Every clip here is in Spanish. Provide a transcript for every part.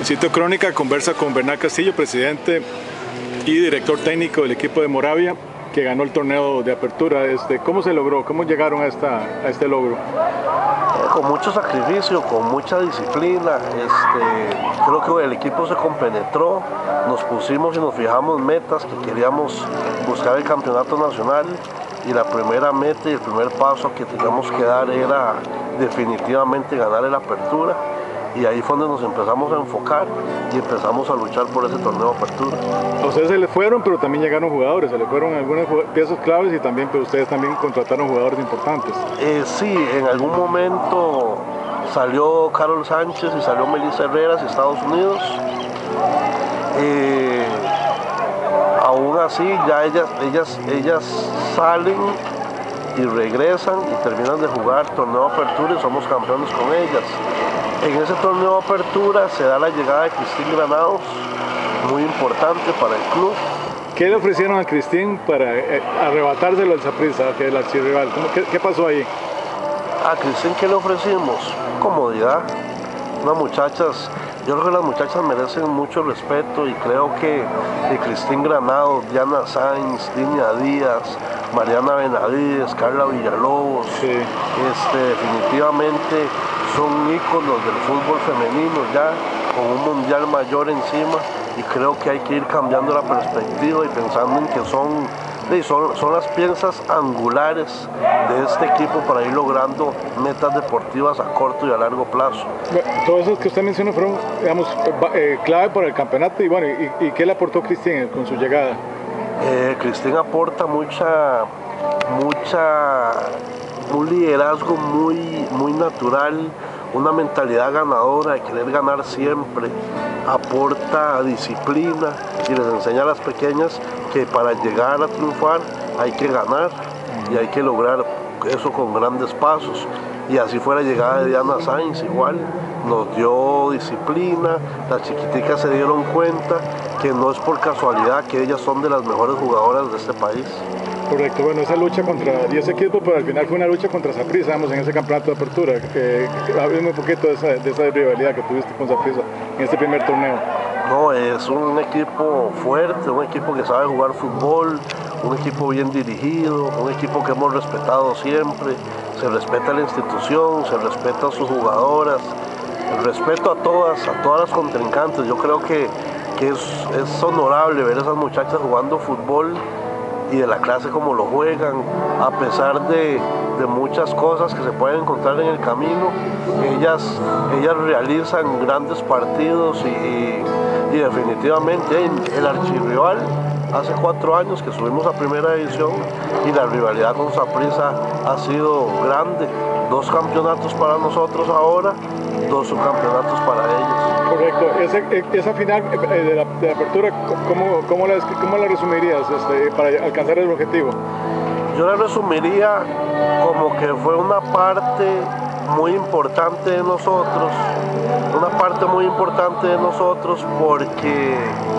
Cito Crónica conversa con Bernal Castillo, presidente y director técnico del equipo de Moravia, que ganó el torneo de apertura. ¿Cómo se logró? ¿Cómo llegaron a este logro? Con mucho sacrificio, con mucha disciplina. Creo que el equipo se compenetró, nos pusimos y nos fijamos metas que queríamos buscar el campeonato nacional, y la primera meta y el primer paso que teníamos que dar era definitivamente ganar el apertura. Y ahí fue donde nos empezamos a enfocar y empezamos a luchar por ese torneo de apertura. A ustedes se les fueron, pero también llegaron jugadores, se les fueron algunas piezas claves y también, pero ustedes también contrataron jugadores importantes. Sí, en algún momento salió Carol Sánchez y salió Melissa Herreras de Estados Unidos. Aún así, ya ellas salen y regresan y terminan de jugar torneo de apertura y somos campeones con ellas. En ese torneo de apertura se da la llegada de Cristín Granados, muy importante para el club. ¿Qué le ofrecieron a Cristín para arrebatárselo al Saprissa, que es el archirrival? ¿Qué pasó ahí? A Cristín, ¿qué le ofrecimos? Comodidad. Yo creo que las muchachas merecen mucho respeto, y creo que Cristín Granados, Diana Sainz, Dinia Díaz, Mariana Benavides, Carla Villalobos, sí, definitivamente son íconos del fútbol femenino ya, con un mundial mayor encima, y creo que hay que ir cambiando la perspectiva y pensando en que son las piezas angulares de este equipo para ir logrando metas deportivas a corto y a largo plazo. Todos esos que usted mencionó fueron, digamos, clave para el campeonato, y bueno, ¿y qué le aportó Cristín con su llegada? Cristín aporta un liderazgo muy natural, una mentalidad ganadora de querer ganar siempre, aporta disciplina y les enseña a las pequeñas que para llegar a triunfar hay que ganar y hay que lograr eso con grandes pasos. Y así fue la llegada de Diana Sainz, igual nos dio disciplina, las chiquiticas se dieron cuenta que no es por casualidad que ellas son de las mejores jugadoras de este país. Correcto, bueno, esa lucha contra 10 equipos, pero al final fue una lucha contra Saprissa, vamos, en ese campeonato de apertura. Háblame un poquito de esa rivalidad que tuviste con Saprissa en este primer torneo. No, es un equipo fuerte, un equipo que sabe jugar fútbol, un equipo bien dirigido, un equipo que hemos respetado siempre. Se respeta la institución, se respeta a sus jugadoras, el respeto a todas las contrincantes. Yo creo que es honorable ver a esas muchachas jugando fútbol y de la clase como lo juegan, a pesar de muchas cosas que se pueden encontrar en el camino. Ellas realizan grandes partidos y definitivamente el archirrival. Hace 4 años que subimos a primera división y la rivalidad con Saprissa ha sido grande. 2 campeonatos para nosotros ahora, 2 subcampeonatos para ellos. Correcto. Esa final de la apertura, ¿cómo la resumirías para alcanzar el objetivo? Yo la resumiría como que fue una parte muy importante de nosotros, porque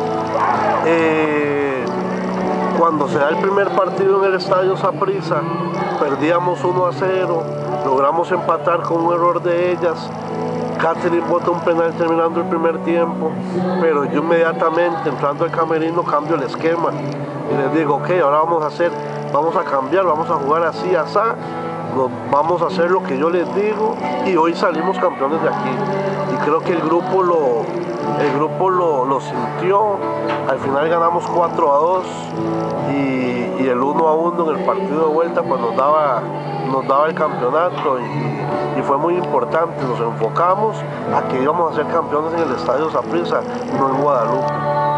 cuando se da el primer partido en el estadio Saprissa, perdíamos 1-0, logramos empatar con un error de ellas. Catherine bota un penal terminando el primer tiempo, pero yo inmediatamente entrando al camerino cambio el esquema y les digo, ok, ahora vamos a cambiar, vamos a jugar así, asá, vamos a hacer lo que yo les digo, y hoy salimos campeones de aquí. Y creo que el grupo lo sintió. Al final ganamos 4-2 y el 1-1 en el partido de vuelta pues nos daba el campeonato, y fue muy importante. Nos enfocamos a que íbamos a ser campeones en el estadio Saprissa, no en Guadalupe.